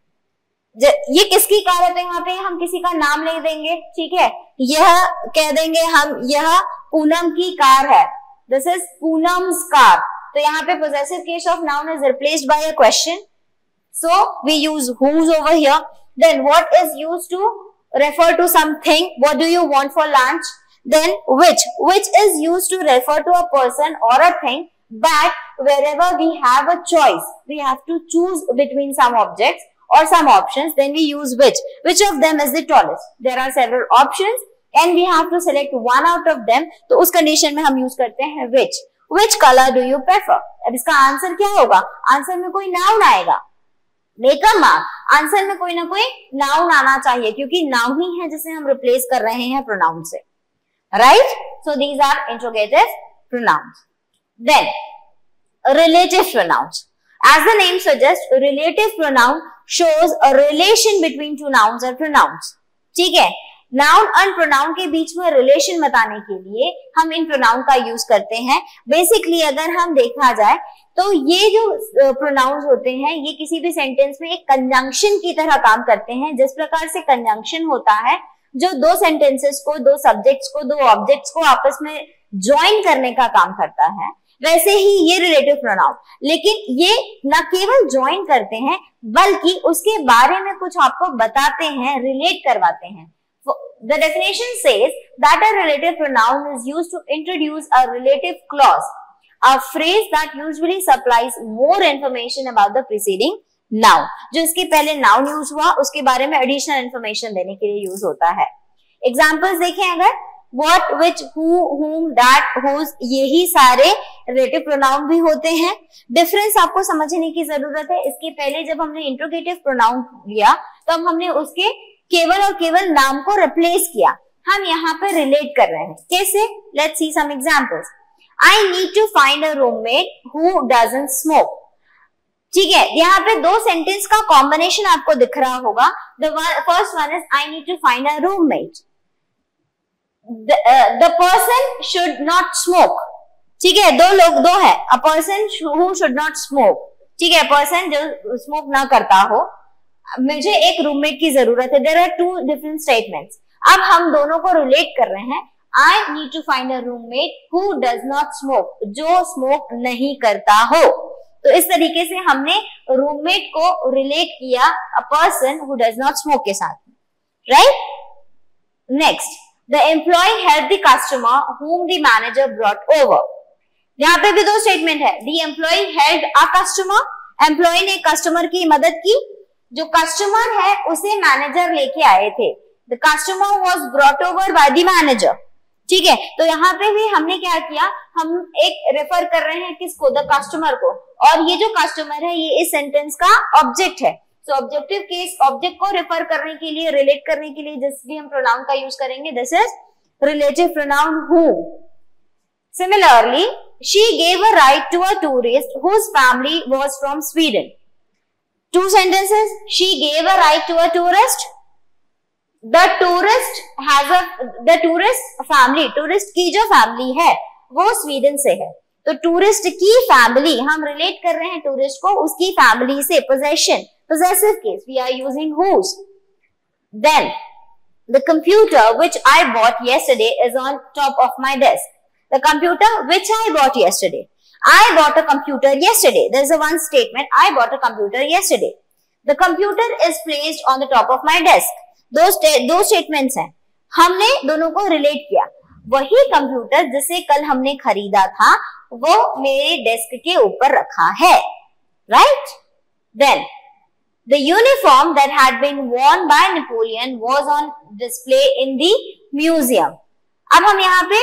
ये किसकी कार है, तो यहाँ पे हम किसी का नाम ले देंगे, ठीक है, यह कह देंगे हम, यह पूनम की कार है, दिस इज पूनम्स कार। तो यहाँ पे possessive case of noun is replaced by a question, so we use whose over here। Then what is used to refer to something, what do you want for lunch? Then which, which is used to refer to a person or a thing, but wherever we have a choice, we have to choose between some objects or some options, then we use which, which of them is the tallest, there are several options and we have to select one out of them, तो उस condition में हम use करते हैं which, which color do you prefer। अब इसका answer क्या होगा, आंसर में कोई नाउन आएगा, मेक अ मार्क, आंसर में कोई ना कोई नाउन आना चाहिए क्योंकि नाउन ही है जिसे हम रिप्लेस कर रहे हैं प्रोनाउन से, right. So these are interrogative pronouns. Then, relative pronouns. As the name suggests, relative pronoun shows a relation between two nouns or pronouns. ठीक है, नाउन और प्रोनाउन के बीच में रिलेशन बताने के लिए हम इन प्रोनाउन का यूज करते हैं। बेसिकली अगर हम देखा जाए तो ये जो प्रोनाउंस होते हैं ये किसी भी सेंटेंस में एक कंजंक्शन की तरह काम करते हैं। जिस प्रकार से कंजंक्शन होता है जो दो सेंटेंसेस को, दो सब्जेक्ट्स को, दो ऑब्जेक्ट्स को आपस में ज्वाइन करने का काम करता है, वैसे ही ये रिलेटिव प्रोनाउन, लेकिन ये न केवल ज्वाइन करते हैं बल्कि उसके बारे में कुछ आपको बताते हैं, रिलेट करवाते हैं। The definition says that a relative pronoun is used to introduce a relative clause, a phrase that usually supplies more information about the preceding noun. जो इसके पहले noun यूज हुआ उसके बारे में additional information देने के लिए यूज होता है. Examples देखें अगर what, which, who, whom, that, whose, यही सारे relative pronoun भी होते हैं. Difference आपको समझने की जरूरत है. इसके पहले जब हमने interrogative pronoun लिया तब हमने उसके केवल और केवल नाम को रिप्लेस किया. हम यहाँ पर रिलेट कर रहे हैं. कैसे? Let's see some examples. I need to find a roommate who doesn't smoke. ठीक है, यहाँ पे दो सेंटेंस का कॉम्बिनेशन आपको दिख रहा होगा. The first one is I need to find a roommate. The person should not smoke. ठीक है, दो लोग दो है. A person who should not smoke. ठीक है, पर्सन जो स्मोक ना करता हो. मुझे एक रूममेट की जरूरत है. There are two different statements. अब हम दोनों को रिलेट कर रहे हैं. I need to find a roommate who does not smoke, जो स्मोक नहीं करता हो. तो इस तरीके से हमने रूममेट को रिलेट किया a person who does not smoke के साथ. Right. Next, the employ help the customer whom the manager brought over. यहाँ पे भी दो स्टेटमेंट है. The employ help a customer. Employ ने कस्टमर की मदद की. जो कस्टमर है उसे मैनेजर लेके आए थे. The customer was brought over by the manager. ठीक है, तो यहाँ पे भी हमने क्या किया, हम एक रेफर कर रहे हैं किसको, द कस्टमर को. और ये जो कस्टमर है ये इस सेंटेंस का ऑब्जेक्ट है. सो ऑब्जेक्टिव केस, ऑब्जेक्ट को रेफर करने के लिए, रिलेट करने के लिए जिस भी हम प्रोनाउन का यूज करेंगे, this is relative pronoun who. Similarly, she gave a ride to a tourist whose family was from Sweden. Two sentences. She gave a ride to a tourist. The tourist has a the tourist family. Tourist की जो family है वो Sweden से है. तो tourist की family, हम relate कर रहे हैं टूरिस्ट को उसकी फैमिली से. Possession, possessive case, we are using whose. Then the computer which I bought yesterday is on top of my desk. The computer which I bought yesterday. I bought a computer yesterday. There is a one statement. I bought a computer yesterday. The computer is placed on the top of my desk. दो दो statements हैं. हमने दोनों को relate किया. वही computer जिसे कल हमने खरीदा था वो मेरे डेस्क के ऊपर रखा है. Right? Then the uniform that had been worn by Napoleon was on display in the museum. अब हम यहाँ पे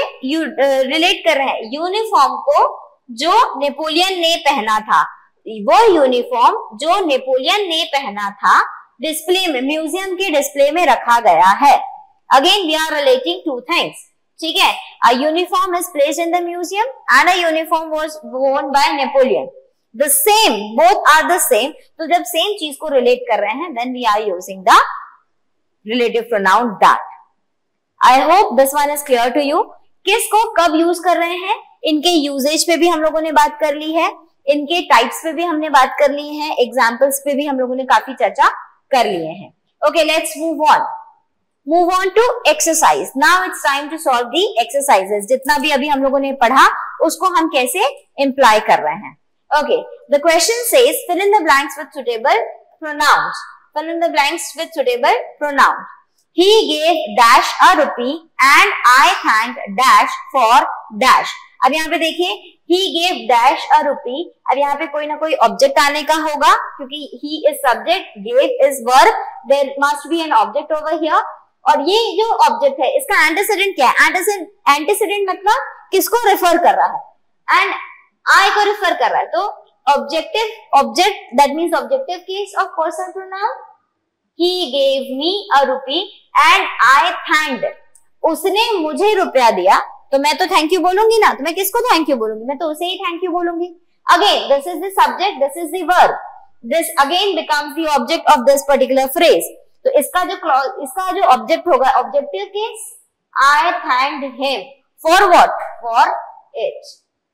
रिलेट कर रहे हैं यूनिफॉर्म को जो नेपोलियन ने पहना था. वो यूनिफॉर्म जो नेपोलियन ने पहना था डिस्प्ले में, म्यूजियम के डिस्प्ले में रखा गया है. Again we are relating to things. ठीक है, a uniform is placed in the museum and a uniform was worn by Napoleon. The same, both are the same. तो जब सेम चीज को रिलेट कर रहे हैं then we are using the relative pronoun that. I hope this one is clear to you. किसको कब use कर रहे हैं, इनके यूजेज पे भी हम लोगों ने बात कर ली है, इनके टाइप्स पे भी हमने बात कर ली है, एग्जाम्पल्स पे भी हम लोगों ने काफी चर्चा कर लिए हैं. Okay, let's move on. Move on to exercise. Now it's time to solve the exercises. जितना भी अभी हम लोगों ने पढ़ा उसको हम कैसे इम्प्लाई कर रहे हैं. Okay, the question says fill in the blanks with suitable pronouns. Fill in the blanks with suitable pronouns. He gave dash a rupee and I thanked dash for dash. अब यहाँ पे देखिए he gave dash a rupee. अब यहाँ पे कोई ना कोई ऑब्जेक्ट आने का होगा क्योंकि he is subject, gave is verb, there must be an object over here. और ये जो ऑब्जेक्ट है इसका एंटीसीडेंट क्या है? एंटीसीडेंट मतलब किसको रेफर कर रहा है एंड I को रेफर कर रहा है. तो objective object that means objective case of person pronoun. He gave me a rupee and I thanked. उसने मुझे रुपया दिया तो मैं तो थैंक यू बोलूंगी ना. तो मैं किसको थैंक यू बोलूंगी? मैं तो उसे ही थैंक यू बोलूंगी. Again, this is the subject, this is the verb. This again becomes the object of this particular phrase. तो इसका जो clause, इसका जो object होगा objective case, I thanked him for what? For it.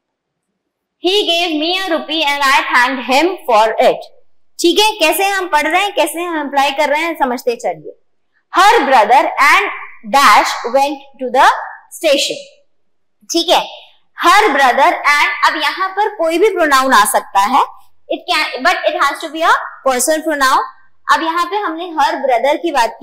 He gave me a rupee and I thanked him for it. ठीक है, कैसे हम पढ़ रहे हैं, कैसे हम अप्लाई कर रहे हैं, समझते चलिए. Her brother and dash went to the station. ठीक है, हर ब्रदर एंड, अब यहाँ पर कोई भी प्रोनाउन आ सकता है, it can but it has to be a personal pronoun. अब यहाँ पे हमने हर ब्रदर की बात की.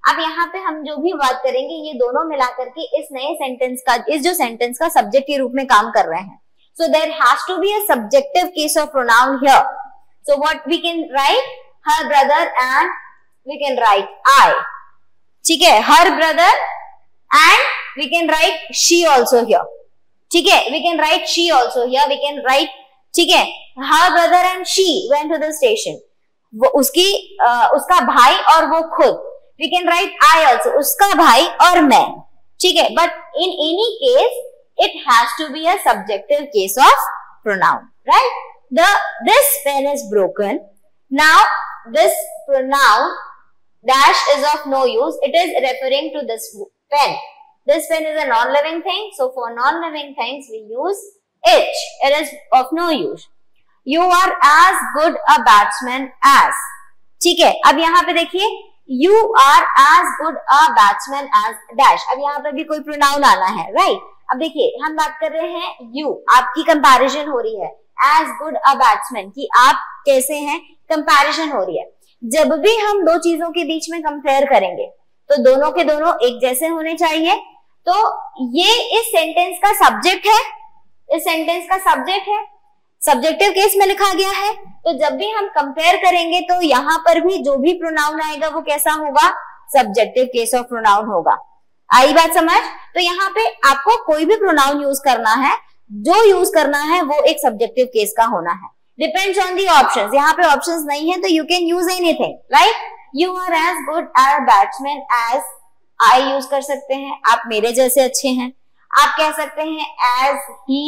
अब यहाँ पे हम जो भी बात करेंगे ये दोनों मिलाकर के इस नए सेंटेंस का, इस जो सेंटेंस का सब्जेक्ट के रूप में काम कर रहे हैं. So there has to be a subjective case of pronoun here. So what we can write, her brother and we can write I. ठीक है, her brother and we can write she also here. ठीक है, we can write she also here, we can write. ठीक है, her brother and she went to the station. वो उसकी uh, उसका भाई और वो खुद. We can write I also, उसका भाई और मैं. ठीक है, but in any case it has to be a subjective case of pronoun, right. The this pen is broken. Now this pronoun dash is of no use. It is referring to this pen. This pen is a non-living thing, so for non-living things we use it. It is of no use. You are as good a batsman as. ठीक है, अब यहाँ पे देखिए, you are as good a batsman as dash. अब यहाँ पे भी कोई प्रोनाउन आना है, राइट. अब देखिए, हम बात कर रहे हैं you, आपकी कंपैरिजन हो रही है as good a batsman, कि आप कैसे हैं, कंपैरिजन हो रही है. जब भी हम दो चीजों के बीच में कंपेयर करेंगे तो दोनों के दोनों एक जैसे होने चाहिए. तो ये इस सेंटेंस का सब्जेक्ट है, इस सेंटेंस का सब्जेक्ट है, सब्जेक्टिव केस में लिखा गया है. तो जब भी हम कंपेयर करेंगे तो यहाँ पर भी जो भी प्रोनाउन आएगा वो कैसा होगा, सब्जेक्टिव केस ऑफ प्रोनाउन होगा. आई बात समझ. तो यहाँ पे आपको कोई भी प्रोनाउन यूज करना है, जो यूज करना है वो एक सब्जेक्टिव केस का होना है. Depends on the options. यहाँ पे ऑप्शंस नहीं है तो you can use anything, right. You are as good as batsman as I use कर सकते हैं, आप मेरे जैसे अच्छे हैं. आप कह सकते हैं as he,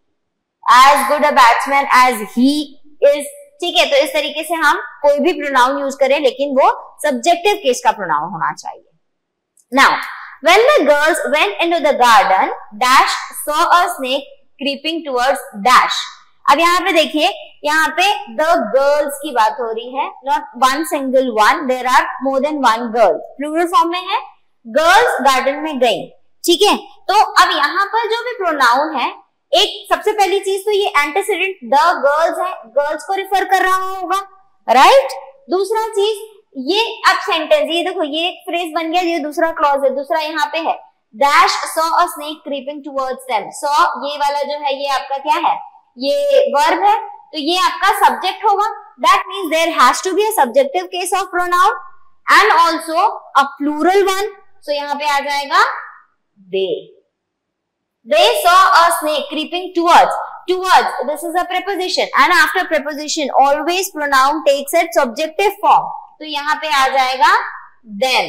as good a batsman as he is. ठीक है, तो इस तरीके से हम कोई भी प्रोनाउन यूज करें लेकिन वो सब्जेक्टिव केस का प्रोनाउन होना चाहिए. Now when the girls went into the garden, dash saw a snake creeping towards dash. अब यहाँ पे देखिए, यहाँ पे the girls की बात हो रही है, not one single one, there are more than one girl. Plural form में है, गर्ल्स गार्डन में गई. ठीक है, तो अब यहाँ पर जो भी प्रोनाउन है, एक सबसे पहली चीज तो ये एंटीसीडेंट द गर्ल्स है, गर्ल्स को रिफर कर रहा होगा, राइट. दूसरा चीज ये अब सेंटेंस, ये देखो ये एक फ्रेज बन गया, ये दूसरा क्लॉज है. दूसरा यहाँ पे है dash saw a snake creeping towards them. saw ये वाला जो है ये आपका क्या है, ये वर्ब है, तो ये आपका सब्जेक्ट होगा. That means there has to be a subjective case of pronoun and also a plural one. So यहाँ पे आ जाएगा they. They saw a snake creeping towards. Towards, this is a preposition and after preposition always pronoun takes its subjective form. तो यहाँ पे आ जाएगा then.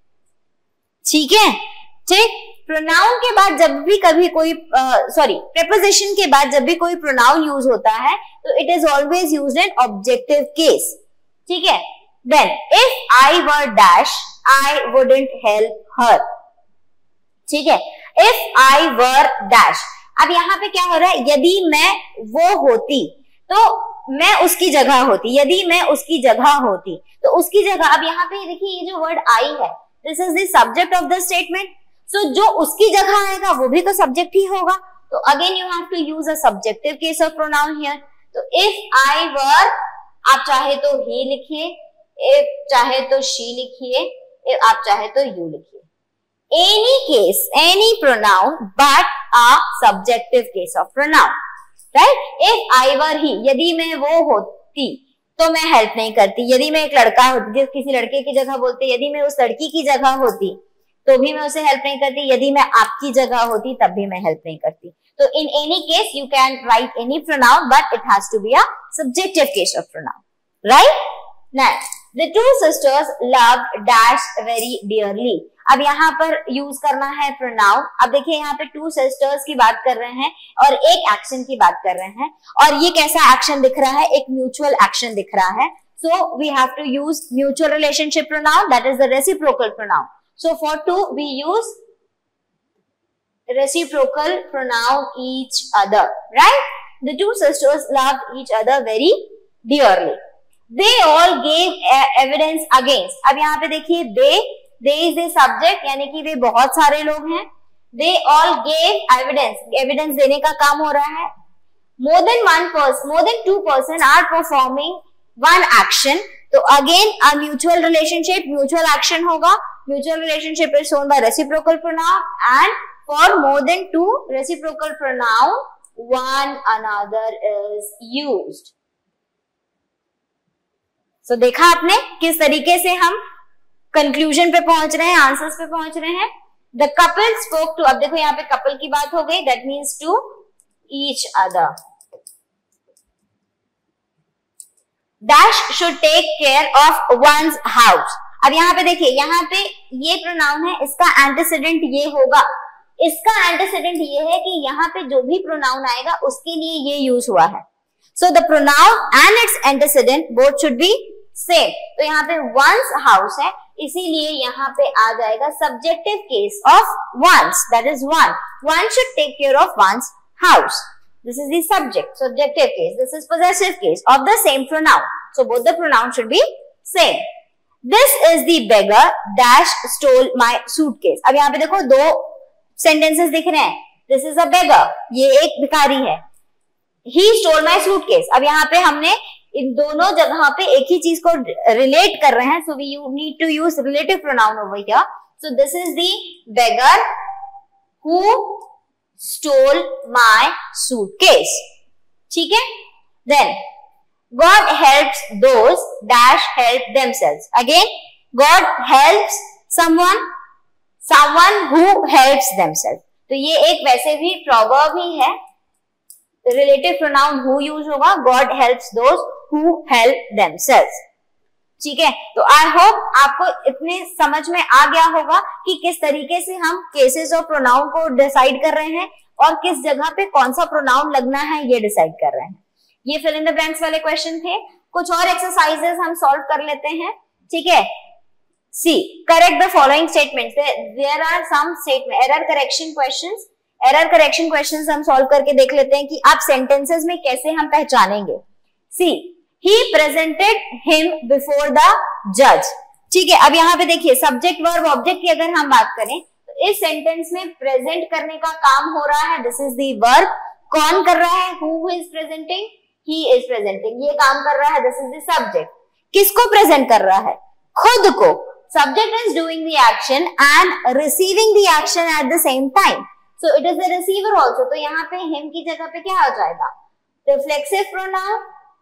ठीक है, ठीक. प्रोनाउन के बाद जब भी कभी कोई सॉरी uh, प्रेपोजिशन के बाद जब भी कोई प्रोनाउन यूज होता है तो it is always used in objective case. ठीक है. Then if I were dash I wouldn't help her. ठीक है, इफ आई वर डैश. अब यहाँ पे क्या हो रहा है, यदि मैं वो होती तो मैं उसकी जगह होती, यदि मैं उसकी जगह होती तो उसकी जगह. अब यहाँ पे देखिए ये जो वर्ड आई है, this is the subject of the statement. So जो उसकी जगह आएगा वो भी तो सब्जेक्ट ही होगा. तो again you have to use a subjective case of pronoun here. तो इफ आई वर, आप चाहे तो ही लिखिए, इफ चाहे तो शी लिखिए, इफ आप चाहे तो यू लिखिए. Any case, any pronoun but a subjective case of pronoun, right. If I were he, यदि मैं वो होती तो मैं हेल्प नहीं करती. यदि मैं एक लड़का होती, किसी लड़के की जगह बोलते, यदि मैं उस लड़की की जगह होती तो भी मैं उसे हेल्प नहीं करती. यदि मैं आपकी जगह होती तब भी मैं हेल्प नहीं करती. तो in any case you can write any pronoun but it has to be a subjective case of pronoun, right. Next, the two sisters loved dash very dearly. अब यहाँ पर यूज करना है प्रोनाउन. अब देखिए यहाँ पे टू सिस्टर्स की बात कर रहे हैं और एक एक्शन की बात कर रहे हैं, और ये कैसा एक्शन दिख रहा है, एक म्यूचुअल एक्शन दिख रहा है. So we have to use mutual relationship pronoun, that is the reciprocal pronoun. So for two we use reciprocal pronoun each other, right. The two sisters loved each other very dearly. They all gave evidence against. अब यहाँ पे देखिए they, they is the subject, यानी कि वे बहुत सारे लोग हैं. They all gave evidence. Evidence देने का काम हो रहा है. More than one person, more than two person are performing one action. तो again a mutual relationship, mutual action होगा. mutual relationship is shown by reciprocal pronoun, and for more than two reciprocal pronoun, one another is used. So देखा आपने किस तरीके से हम conclusion पे पहुंच रहे हैं, आंसर्स पे पहुंच रहे हैं. द कपल स्पोक टू, अब देखो यहाँ पे कपल की बात हो गई, that means to each other. Dash should take care of one's house. अब यहाँ पे देखिए, यहाँ पे ये प्रोनाउन है, इसका एंटीसीडेंट ये होगा. इसका एंटीसीडेंट ये है कि यहाँ पे जो भी प्रोनाउन आएगा उसके लिए ये यूज हुआ है. So the pronoun and its antecedent both should be same. तो यहाँ पे वंस हाउस है, इसीलिए यहाँ पे आ जाएगा subjective case of one's, that is one. One should take care of one's house. This is the subject, subjective case. This is possessive case of the same pronoun. So both the pronouns should be same. This is the beggar dash stole my suitcase. अब यहाँ पे देखो दो sentences दिख रहे हैं. This is a beggar. ये एक भिखारी है. He stole my suitcase. अब यहाँ पे हमने इन दोनों जगह पे एक ही चीज को relate कर रहे हैं. So we need to use relative pronoun over here. So this is the beggar who stole my suitcase. ठीक है? Then God helps those dash help themselves. Again, God helps someone, someone who helps themselves. तो ये एक वैसे भी proverb ही है. Relative pronoun who use होगा. God helps those who help themselves. ठीक है, तो आई होप आपको इतने समझ में आ गया होगा कि किस तरीके से हम केसेस ऑफ प्रोनाउन को डिसाइड कर रहे हैं और किस जगह पे कौन सा प्रोनाउन लगना है ये डिसाइड कर रहे हैं. ये फिल इन द ब्लैंक्स वाले क्वेश्चन थे. कुछ और एक्सरसाइजेस हम सॉल्व कर लेते हैं. ठीक है, see correct the following statements. There are some statement error correction questions. Error correction questions हम सॉल्व करके देख लेते हैं कि आप सेंटेंसेस में कैसे हम पहचानेंगे. सी He presented him before the judge. ठीक है, अब यहाँ पे देखिए सब्जेक्ट वर्ब ऑब्जेक्ट की अगर हम बात करें तो इस सेंटेंस में प्रेजेंट करने का काम हो रहा है. This is the verb. कौन कर रहा है? Who is presenting? He is presenting. ये काम कर रहा है. This is the subject. किसको प्रेजेंट कर रहा है? खुद को. Subject is doing the action and receiving the action at the same time. So it is the receiver also. तो यहाँ पे him की जगह पे क्या आ जाएगा? Reflexive pronoun.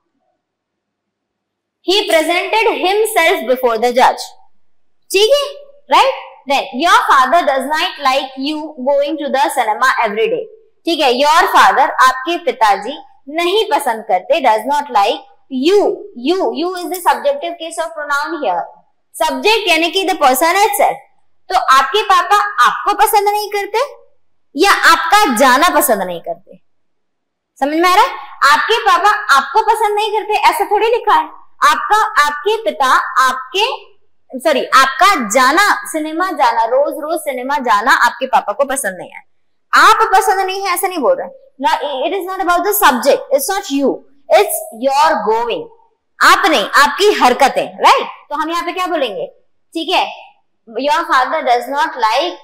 He presented himself before the judge. ठीक है, right? Then your father does not like you going to the cinema every day. ठीक है, your father आपके पिताजी नहीं पसंद करते. Does not like you. You you is the subjective case of pronoun here. Subject यानी कि the person itself. तो आपके पापा आपको पसंद नहीं करते या आपका जाना पसंद नहीं करते? समझ में आ रहा है? आपके पापा आपको पसंद नहीं करते ऐसा थोड़ी लिखा है. आपका आपके पिता आपके सॉरी आपका जाना, सिनेमा जाना, रोज रोज सिनेमा जाना आपके पापा को पसंद नहीं है. आप पसंद नहीं है ऐसा नहीं बोल रहे. It is not about the subject. It's not you, it's your going. आप नहीं, आपकी हरकतें. राइट, तो हम यहाँ पे क्या बोलेंगे? ठीक है, your father does not like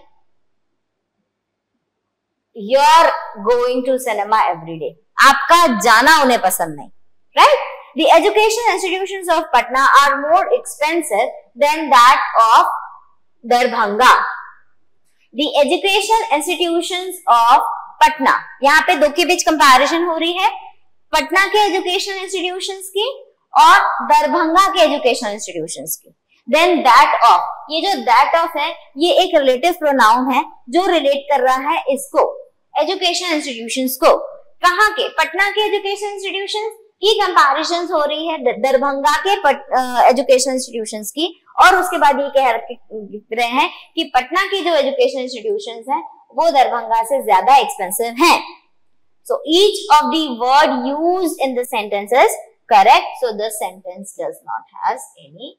your going to cinema every day. आपका जाना उन्हें पसंद नहीं. Right. The education institutions of Patna are more expensive than that of Darbhanga. The education institutions of Patna, यहाँ पे दो के बीच कंपैरिजन हो रही है. पटना के एजुकेशन इंस्टीट्यूशंस की और दरभंगा के एजुकेशन इंस्टीट्यूशंस की. Then that of, ये जो that of है ये एक रिलेटिव प्रोनाउन है जो रिलेट कर रहा है इसको, एजुकेशन इंस्टीट्यूशंस को. कहाँ के? पटना के एजुकेशन इंस्टीट्यूशंस की कंपैरिजन हो रही है दरभंगा के एजुकेशन इंस्टीट्यूशंस की. और उसके बाद ये कह रहे हैं कि पटना की जो एजुकेशन इंस्टीट्यूशंस हैं वो दरभंगा से ज्यादा एक्सपेंसिव हैं. So each of the word used in the sentence is correct. So the sentence does not have any.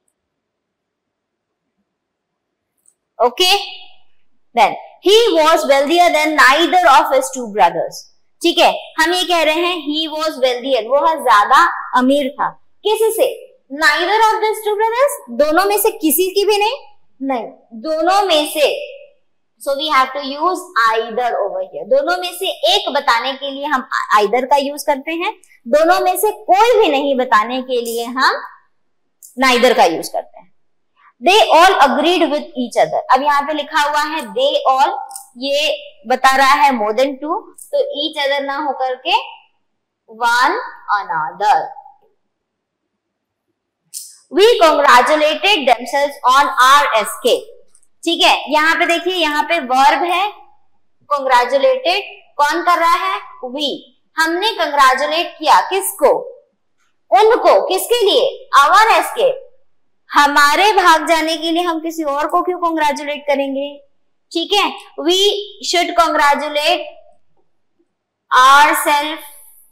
Okay, then he was wealthier than neither of his two brothers. ठीक है, हम ये कह रहे हैं ही वॉज वेल्दियर, वो ज्यादा अमीर था. किसी से? Neither of this two brothers, दोनों में से किसी की भी नहीं. नहीं, दोनों में से. So we have to use either over here. दोनों में से एक बताने के लिए हम आइदर का यूज करते हैं. दोनों में से कोई भी नहीं बताने के लिए हम नाइदर का यूज करते हैं. They all agreed with each other. अब यहाँ पे लिखा हुआ है दे ऑल, ये बता रहा है मोर देन टू, तो ईच अदर ना होकर के one another. We congratulated themselves on our escape। ठीक है, यहाँ पे देखिए, यहाँ पे वर्ब है congratulated, कौन कर रहा है? we। हमने congratulate किया किसको? उनको। किसके लिए? our escape। हमारे भाग जाने के लिए हम किसी और को क्यों congratulate करेंगे? ठीक है, we should congratulate ourselves,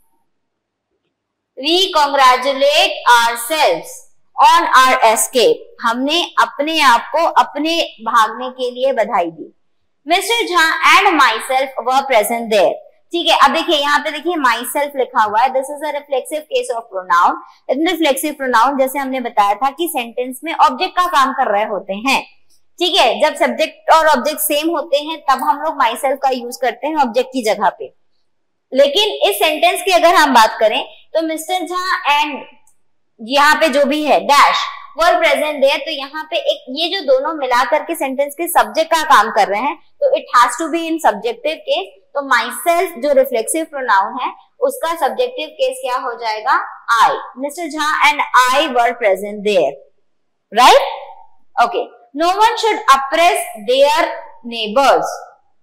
we congratulate ourselves on our escape। हमने अपने आप को अपने भागने के लिए बधाई दी। Mister Jha and myself were present there. ठीक है, अब देखिए यहाँ पे देखिए माई सेल्फ लिखा हुआ है, this is a reflexive case of pronoun. Reflexive pronoun जैसे हमने बताया था कि सेंटेंस में ऑब्जेक्ट का काम कर रहे होते हैं। ठीक है, जब सब्जेक्ट और ऑब्जेक्ट सेम होते हैं तब हम लोग माई सेल्फ का यूज करते हैं ऑब्जेक्ट की जगह पे। लेकिन इस सेंटेंस की अगर हम बात करें तो मिस्टर झा एंड यहाँ पे जो भी है डैश वर प्रेजेंट देयर, तो यहाँ पे एक ये जो दोनों मिलाकर के सेंटेंस के सब्जेक्ट का काम कर रहे हैं, तो it has to be in subjective case. तो माई सेल्फ जो रिफ्लेक्सिव प्रोनाउन है उसका सब्जेक्टिव केस क्या हो जाएगा? I. Mister Jha and I were present there, right? Okay, no one should oppress their neighbours.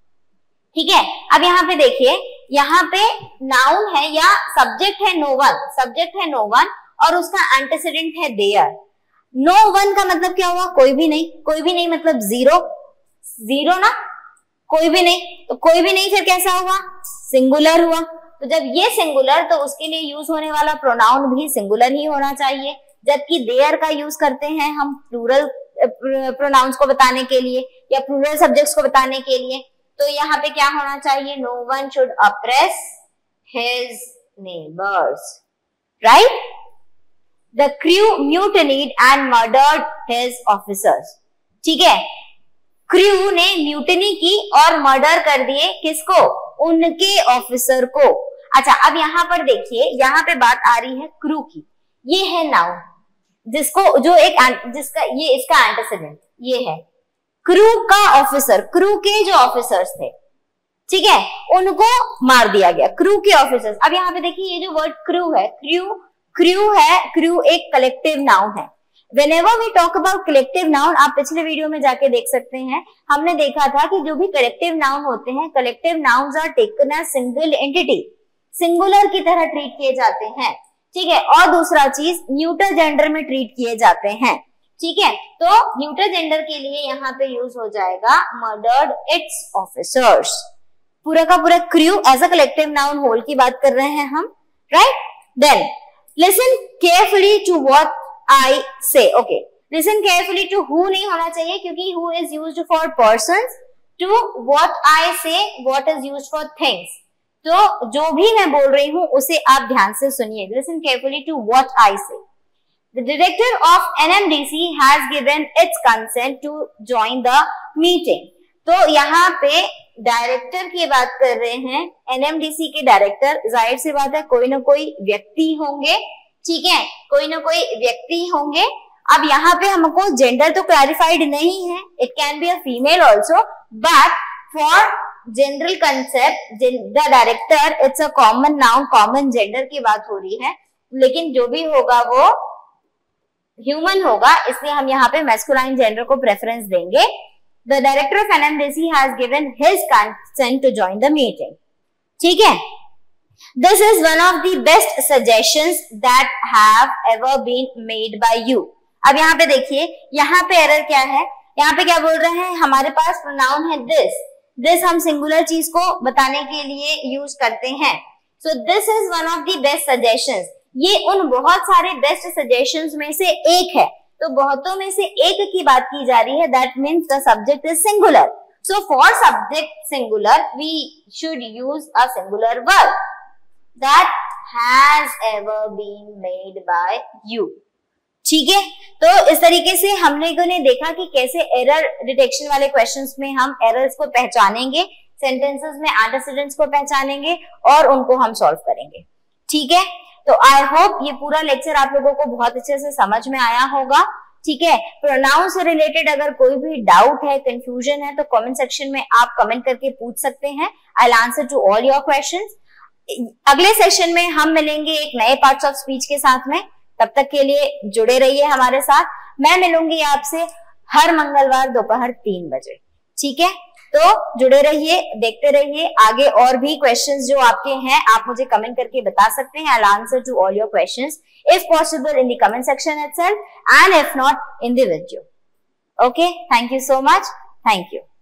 ठीक है, अब यहाँ पे देखिए, यहाँ पे नाउन है या सब्जेक्ट है नो वन, सब्जेक्ट है नो वन और उसका एंटीसीडेंट है देयर। नो वन का मतलब क्या हुआ? कोई भी नहीं। कोई भी नहीं मतलब जीरो, जीरो ना, कोई भी नहीं। तो कोई भी नहीं फिर कैसा हुआ? सिंगुलर हुआ। तो जब ये सिंगुलर, तो उसके लिए यूज होने वाला प्रोनाउन भी सिंगुलर ही होना चाहिए। जबकि देयर का यूज करते हैं हम प्लूरल प्रोनाउंस को बताने के लिए या प्लूरल सब्जेक्ट्स को बताने के लिए। तो यहाँ पे क्या होना चाहिए? No one should oppress his neighbours, right? The crew mutinied and murdered his officers। ठीक है, क्रू ने म्यूटनी की और मर्डर कर दिए किसको? उनके ऑफिसर को। अच्छा, अब यहाँ पर देखिए, यहाँ पे बात आ रही है क्रू की। ये है नाउन जिसको जो एक जिसका ये इसका एंटीसीडेंट ये है क्रू का ऑफिसर, क्रू के जो ऑफिसर्स थे, ठीक है, उनको मार दिया गया, क्रू के ऑफिसर्स। अब यहाँ पे देखिए, ये जो वर्ड क्रू है, क्रू क्रू है, क्रू एक कलेक्टिव नाउन है। Whenever we talk about collective noun, आप पिछले वीडियो में जाके देख सकते हैं, हमने देखा था कि जो भी कलेक्टिव नाउन होते हैं, collective nouns are taken as single entity, singular की तरह ट्रीट किए जाते हैं। ठीक है, और दूसरा चीज न्यूट्रल जेंडर में ट्रीट किए जाते हैं। ठीक है, तो न्यूट्रल जेंडर के लिए यहाँ पे यूज हो जाएगा मर्डर्ड इट्स ऑफिसर्स। पूरा का पूरा crew as a collective noun whole की बात कर रहे हैं हम, right? Then listen carefully to what I say। okay, listen carefully to who नहीं होना चाहिए क्योंकि who is used for persons, to what I say what is used for things। तो जो भी मैं बोल रही हूँ उसे आप ध्यान से सुनिए। listen carefully to what I say। The director of N M D C has given its consent to join the meeting। तो यहाँ पे डायरेक्टर की बात कर रहे हैं, एनएमडीसी के डायरेक्टर, जाहिर सी बात है कोई ना कोई व्यक्ति होंगे। ठीक है, कोई ना कोई व्यक्ति होंगे। अब यहाँ पे हमको जेंडर तो क्लैरिफाइड नहीं है, it can be a female also, but for general concept the director it's a common noun, common gender की बात हो रही है, लेकिन जो भी होगा वो ह्यूमन होगा, इसलिए हम यहाँ पे मैस्कुलाइन जेंडर को प्रेफरेंस देंगे। The director of N M D C has given his consent to join the meeting। ठीक है, this is one of the best suggestions that have ever been made by you। अब यहाँ पे देखिए, यहाँ पे एरर क्या है? यहाँ पे क्या बोल रहे हैं? हमारे पास प्रोनाउन है दिस, दिस हम सिंगुलर चीज को बताने के लिए यूज करते हैं। so this is one of the best suggestions। ये उन बहुत सारे बेस्ट सजेशंस में से एक है, तो बहुतों में से एक की बात की जा रही है, that means the subject is singular. So for subject singular we should use a singular verb that has ever been made by you. ठीक है, तो इस तरीके से हम लोगों ने देखा कि कैसे एरर डिटेक्शन वाले क्वेश्चंस में हम एरर्स को पहचानेंगे, सेंटेंसेस में एंटीसीडेंट्स को पहचानेंगे और उनको हम सॉल्व करेंगे। ठीक है, तो आई होप ये पूरा लेक्चर आप लोगों को बहुत अच्छे से समझ में आया होगा। ठीक है। प्रोनाउन से रिलेटेड अगर कोई भी डाउट है, कंफ्यूजन है, तो कमेंट सेक्शन में आप कमेंट करके पूछ सकते हैं। I will answer to all your questions. अगले सेशन में हम मिलेंगे एक नए पार्ट्स ऑफ स्पीच के साथ में। तब तक के लिए जुड़े रहिए हमारे साथ। मैं मिलूंगी आपसे हर मंगलवार दोपहर तीन बजे, ठीक है। तो जुड़े रहिए, देखते रहिए। आगे और भी क्वेश्चंस जो आपके हैं आप मुझे कमेंट करके बता सकते हैं। I will answer to all your questions if possible in the comment section itself, and if not in the video. Okay, thank you so much. Thank you.